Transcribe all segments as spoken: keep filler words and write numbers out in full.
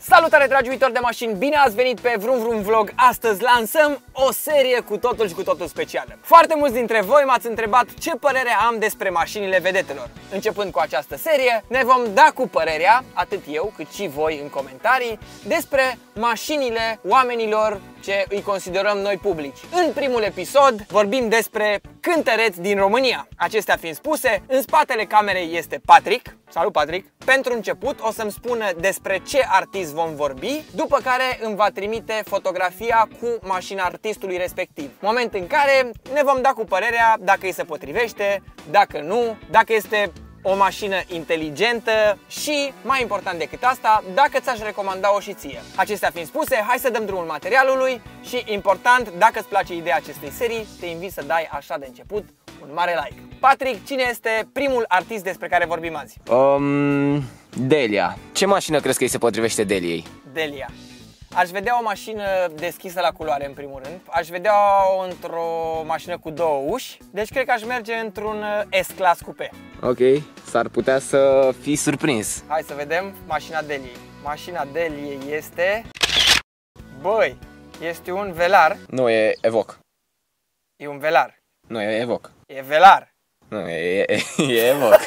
Salutare dragi iubitori de mașini, bine ați venit pe Vroom Vroom Vlog. Astăzi lansăm o serie cu totul și cu totul specială. Foarte mulți dintre voi m-ați întrebat ce părere am despre mașinile vedetelor. Începând cu această serie, ne vom da cu părerea, atât eu cât și voi în comentarii, despre mașinile oamenilor ce îi considerăm noi publici. În primul episod vorbim despre cântăreți din România. Acestea fiind spuse, în spatele camerei este Patrick. Salut, Patrick! Pentru început o să-mi spună despre ce artist vom vorbi, după care îmi va trimite fotografia cu mașina artistului respectiv. Moment în care ne vom da cu părerea dacă îi se potrivește, dacă nu, dacă este o mașină inteligentă și, mai important decât asta, dacă ți-aș recomanda-o și ție. Acestea fiind spuse, hai să dăm drumul materialului și, important, dacă îți place ideea acestei serii, te invit să dai așa de început un mare like. Patrick, cine este primul artist despre care vorbim azi? Um, Delia. Ce mașină crezi că îi se potrivește Deliei? Delia. Aș vedea o mașină deschisă la culoare în primul rând. Aș vedea-o într-o mașină cu două uși. Deci cred că aș merge într-un S-Class Coupé. Ok, s-ar putea să fii surprins. Hai să vedem mașina Deliei. Mașina Deliei este... Băi, este un Velar. Nu, e Evoque. E un Velar. Nu, e Evoque. E Velar. Nu, e, e, e Evoque.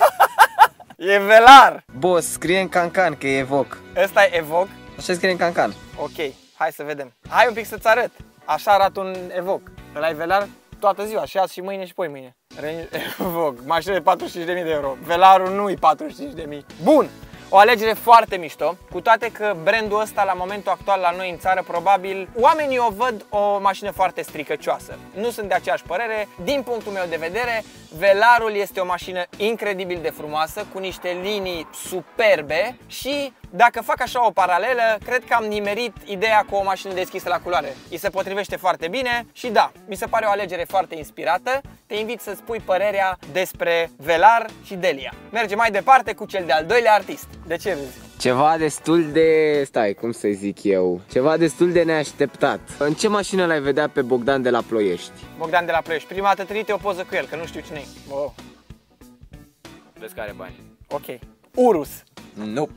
E Velar. Boss, scrie în cancan că e Evoque. Ăsta e Evoque. Așa scrie în cancan. Ok, hai să vedem. Hai un pic să-ți arăt. Așa arată un Evoque. Ăla e Velar toată ziua, și azi și mâine și poi mâine. Evoque, mașină de patruzeci și cinci de mii de euro. Velarul nu e patruzeci și cinci de mii. Bun! O alegere foarte mișto, cu toate că brandul ăsta la momentul actual la noi în țară probabil oamenii o văd o mașină foarte stricăcioasă. Nu sunt de aceeași părere. Din punctul meu de vedere, Velarul este o mașină incredibil de frumoasă, cu niște linii superbe și dacă fac așa o paralelă, cred că am nimerit ideea cu o mașină deschisă la culoare. Îi se potrivește foarte bine și da, mi se pare o alegere foarte inspirată. Te invit să spui părerea despre Velar și Delia. Mergem mai departe cu cel de-al doilea artist. De ce râzi? Ceva destul de... stai, cum să zic eu? Ceva destul de neașteptat. În ce mașină l-ai vedea pe Bogdan de la Ploiești? Bogdan de la Ploiești. Prima dată trimite o poză cu el, că nu știu cine e. Oh. Vezi că are bani. Ok. Urus. Nu.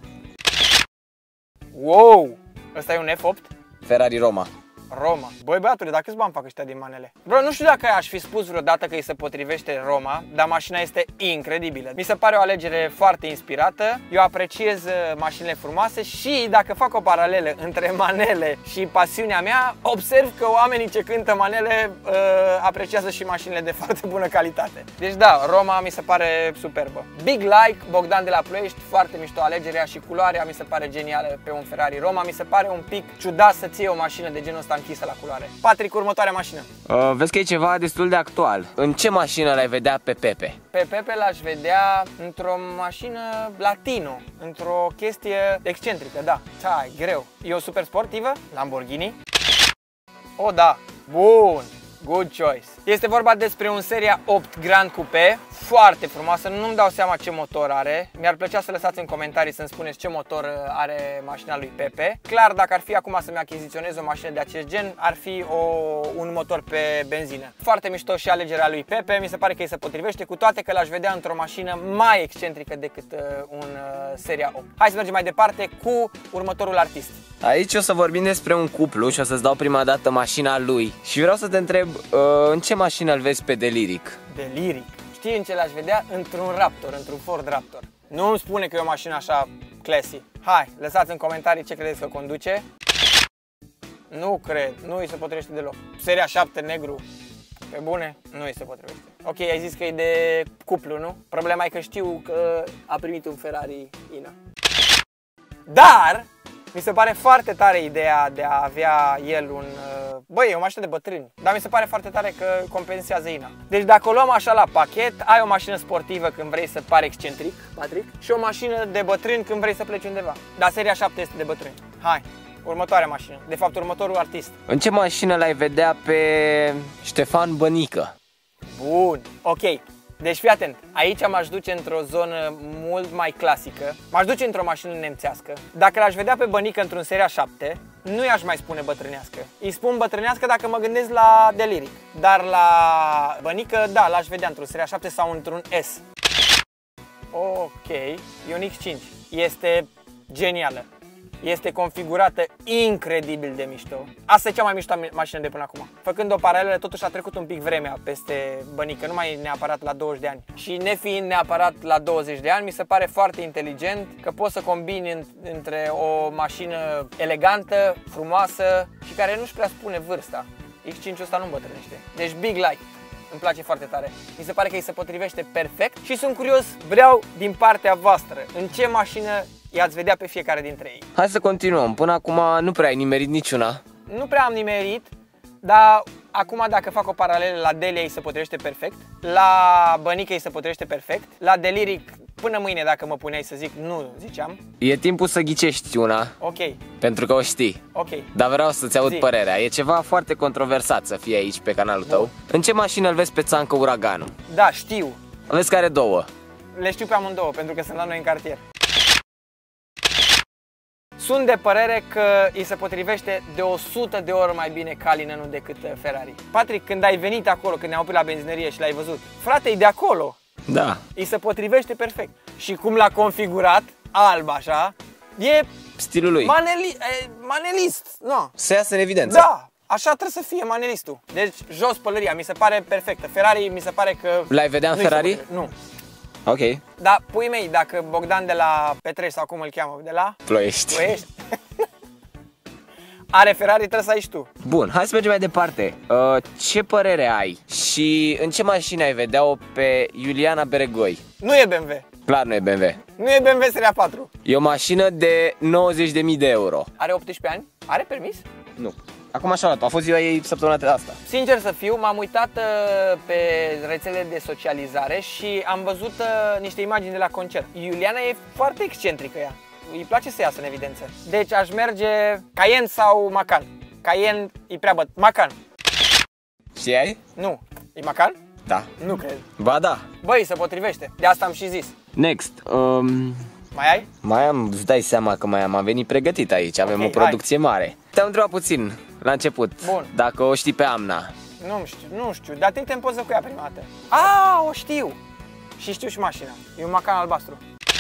Wow! Ăsta e un F opt? Ferrari Roma. Roma. Băi băiatule, dar câți bani fac ăștia din manele? Bro, nu știu dacă aș fi spus vreodată că îi se potrivește Roma, dar mașina este incredibilă. Mi se pare o alegere foarte inspirată. Eu apreciez mașinile frumoase și dacă fac o paralelă între manele și pasiunea mea, observ că oamenii ce cântă manele uh, apreciază și mașinile de foarte bună calitate. Deci da, Roma mi se pare superbă. Big like, Bogdan de la Ploiești, foarte mișto alegerea și culoarea mi se pare genială pe un Ferrari Roma. Mi se pare un pic ciudat să-ți iei o mașină de genul ăsta închisă la culoare. Patrick, următoarea mașină. Uh, vezi că e ceva destul de actual. În ce mașină l-ai vedea pe Pepe? Pe Pepe l-aș vedea într-o mașină latino, într-o chestie excentrică, da. Da, e greu. E o super sportivă, Lamborghini. O, da. Bun. Good choice. Este vorba despre un Seria opt Grand Coupé, foarte frumoasă, nu-mi dau seama ce motor are. Mi-ar plăcea să lăsați în comentarii să-mi spuneți ce motor are mașina lui Pepe. Clar, dacă ar fi acum să-mi achiziționez o mașină de acest gen, ar fi o, un motor pe benzină. Foarte mișto și alegerea lui Pepe, mi se pare că îi se potrivește, cu toate că l-aș vedea într-o mașină mai excentrică decât uh, un uh, Seria opt. Hai să mergem mai departe cu următorul artist. Aici o să vorbim despre un cuplu și o să-ți dau prima dată mașina lui. Și vreau să te întreb, uh, în ce mașină îl vezi pe Deliric? Deliric? Știi în ce l-aș vedea? Într-un Raptor, într-un Ford Raptor. Nu îmi spune că e o mașină așa classy. Hai, lăsați în comentarii ce credeți că conduce. Nu cred, nu îi se potrivește deloc. Seria șapte negru, pe bune, nu îi se potrivește. Ok, ai zis că e de cuplu, nu? Problema e că știu că a primit un Ferrari Ina. Dar mi se pare foarte tare ideea de a avea el un... Băi, e o mașină de bătrâni, dar mi se pare foarte tare că compensează Ina. Deci dacă o luăm așa la pachet, ai o mașină sportivă când vrei să pari excentric, Patrick, și o mașină de bătrâni când vrei să pleci undeva. Dar Seria șapte este de bătrâni. Hai, următoarea mașină. De fapt, următorul artist. În ce mașină l-ai vedea pe Ștefan Bănică? Bun, ok. Deci fii atent, aici m-aș duce într-o zonă mult mai clasică, m-aș duce într-o mașină nemțească. Dacă l-aș vedea pe Bănică într-un Seria șapte, nu i-aș mai spune bătrânească. Îi spun bătrânească dacă mă gândesc la Deliric. Dar la Bănică, da, l-aș vedea într-un Seria șapte sau într-un S. Ok, e un X cinci. Este genială. Este configurată incredibil de mișto. Asta e cea mai mișto mașină de până acum. Făcând o paralelă, totuși a trecut un pic vremea peste bănică, nu mai e neapărat la douăzeci de ani. Și nefiind neapărat la douăzeci de ani, mi se pare foarte inteligent că poți să combini în, între o mașină elegantă, frumoasă și care nu-și prea spune vârsta. X cinci ăsta nu îmbătrânește. Deci Big Light. Îmi place foarte tare. Mi se pare că îi se potrivește perfect și sunt curios, vreau din partea voastră, în ce mașină i-ați vedea pe fiecare dintre ei. Hai să continuăm. Până acum nu prea ai nimerit niciuna. Nu prea am nimerit, dar acum dacă fac o paralelă, la Delia îi se potrivește perfect, la Bănică îi se potrivește perfect, la Deliric până mâine dacă mă puneai să zic, nu ziceam. E timpul să ghicești una. Ok. Pentru că o știi. Ok. Dar vreau să-ți aud Zi. părerea. E ceva foarte controversat să fie aici pe canalul Bun. tău. În ce mașină îl vezi pe Țancă Uraganul? Da, știu. Vezi că are două. Le știu pe amândouă, pentru că sunt la noi în cartier. Sunt de părere că îi se potrivește de o sută de ori mai bine Cullinan decât Ferrari. Patrick, când ai venit acolo, când ne-am oprit la benzinărie și l-ai văzut, frate, e de acolo. Da. Îi se potrivește perfect. Și cum l-a configurat, alb așa, e Stilul lui. maneli e manelist. No. Să iasă în evidență. Da, așa trebuie să fie manelistul. Deci jos pălăria, mi se pare perfectă. Ferrari mi se pare că... L-ai vedea în nu-i se Ferrari? potrivește. Nu. Ok. Dar, pui mei, dacă Bogdan de la Petrești sau cum îl cheamă, de la Ploiești. Ploiești, are Ferrari, trebuie să ai și tu. Bun, hai să mergem mai departe. Uh, ce părere ai și în ce mașină ai vedea-o pe Iuliana Beregoi? Nu e B M W. Clar nu e B M W. Nu e B M W Seria patru. E o mașină de nouăzeci de mii de euro. Are optsprezece ani? Are permis? Nu. Acum așa, a fost ziua ei săptămâna asta. Sincer să fiu, m-am uitat uh, pe rețelele de socializare și am văzut uh, niște imagini de la concert. Iuliana e foarte excentrică ea. Îi place să iasă în evidență. Deci aș merge Cayenne sau Macan. Cayenne e prea băt. Macan. Și ai? Nu. E Macan? Da. Nu cred. Ba da. Băi, se potrivește. De asta am și zis. Next. Um, Mai ai? mai am, îți dai seama că mai am, am venit pregătit aici, avem Ok, o producție hai. mare. Te-am întrebat puțin la început. Bun. Dacă o știi pe Amna. Nu știu, nu știu. Dar te în poză cu ea prima dată. A, o știu. Și știu și mașina. E un Macan albastru.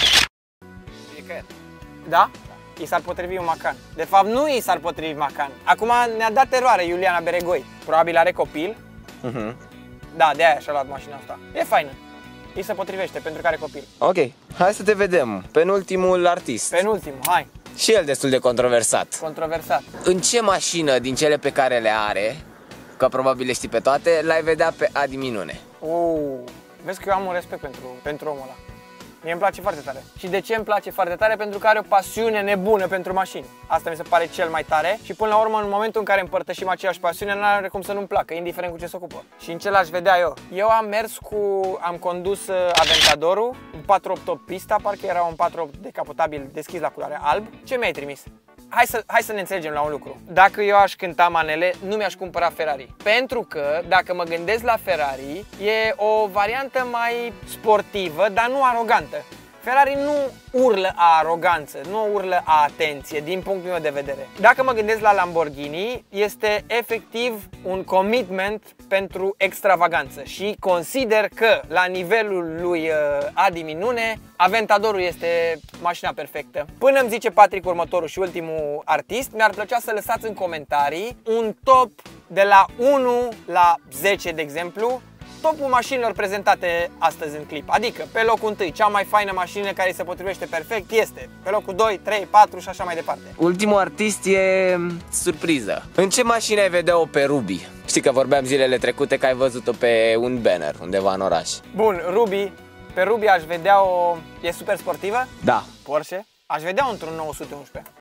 E că... Da? I s-ar potrivi un Macan. De fapt, nu i s-ar potrivi Macan. Acum ne-a dat eroare Iuliana Beregoi. Probabil are copil. Uh-huh. Da, de aia și-a luat mașina asta. E faină. I se potrivește pentru că are copil. Ok, hai să te vedem. Penultimul artist. Penultimul, hai. Și el destul de controversat. Controversat. În ce mașină din cele pe care le are, că probabil le știi pe toate, l-ai vedea pe Adi Minune? Uuu, vezi că eu am un respect pentru, pentru omul ăla. Mie îmi place foarte tare. Și de ce îmi place foarte tare? Pentru că are o pasiune nebună pentru mașini. Asta mi se pare cel mai tare și până la urmă, în momentul în care împărtășim aceeași pasiune, nu are cum să nu-mi placă, indiferent cu ce se ocupă. Și în ce l-aș vedea eu? Eu am mers cu, am condus Aventadorul, un patru opt opt pista, parcă era un patru opt decapotabil deschis la culoare alb. Ce mi-ai trimis? Hai să, hai să ne înțelegem la un lucru. Dacă eu aș cânta manele, nu mi-aș cumpăra Ferrari. Pentru că, dacă mă gândesc la Ferrari, e o variantă mai sportivă, dar nu arogantă. Ferrari nu urlă a aroganță, nu urlă a atenție, din punctul meu de vedere. Dacă mă gândesc la Lamborghini, este efectiv un commitment pentru extravaganță și consider că la nivelul lui uh, Adi Minune, Aventadorul este mașina perfectă. Până îmi zice Patrick următorul și ultimul artist, mi-ar plăcea să lăsați în comentarii un top de la unu la zece, de exemplu, topul mașinilor prezentate astăzi în clip. Adică, pe locul întâi, cea mai faină mașină care se potrivește perfect este. Pe locul doi, trei, patru și așa mai departe. Ultimul artist e surpriză. În ce mașină ai vedea-o pe Ruby? Știi că vorbeam zilele trecute că ai văzut-o pe un banner undeva în oraș. Bun, Ruby. Pe Ruby aș vedea o... E super sportivă? Da. Porsche? Aș vedea într-un nouă sute unsprezece.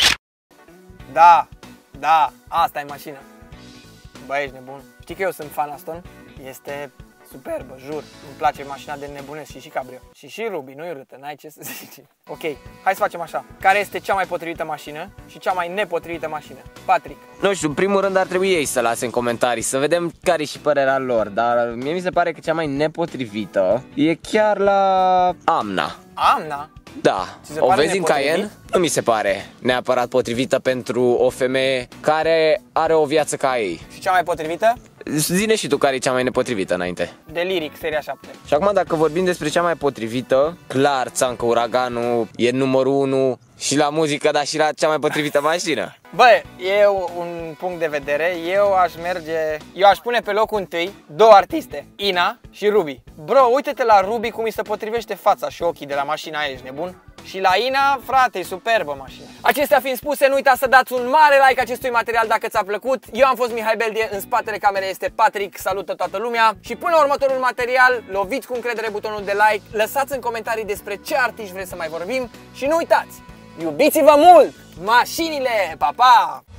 Da, da, asta e mașina. Bă, ești nebun. Știi că eu sunt fan Aston? Este superbă, jur. Îmi place mașina de nebunesc și și cabrio. Și și Ruby, nu-i râtă, n-ai ce să zici. Ok, hai să facem așa. Care este cea mai potrivită mașină și cea mai nepotrivită mașină? Patrick. Nu știu, în primul rând ar trebui ei să lase în comentarii, să vedem care e și părerea lor. Dar mie mi se pare că cea mai nepotrivită e chiar la Amna. Amna? Da, o vezi în Cayenne? Nu mi se pare neapărat potrivită pentru o femeie care are o viață ca ei. Și cea mai potrivită? Zine și tu care e cea mai nepotrivită înainte. Deliric, seria șapte. Și acum dacă vorbim despre cea mai potrivită, clar Țancă Uraganul e numărul unu Și la muzică, dar și la cea mai potrivită mașină. Bă, e un punct de vedere. Eu aș merge, eu aș pune pe locul întâi două artiste, Ina și Ruby. Bro, uite-te la Ruby cum îi se potrivește fața și ochii de la mașina aia, ești nebun? Și la Ina, frate, e superbă mașina. Acestea fiind spuse, nu uitați să dați un mare like acestui material dacă ți-a plăcut. Eu am fost Mihai Beldie, în spatele camerei este Patrick, salută toată lumea. Și până la următorul material, loviți cu încredere butonul de like, lăsați în comentarii despre ce artiști vreți să mai vorbim și nu uitați, iubiți-vă mult! Mașinile! Pa, pa!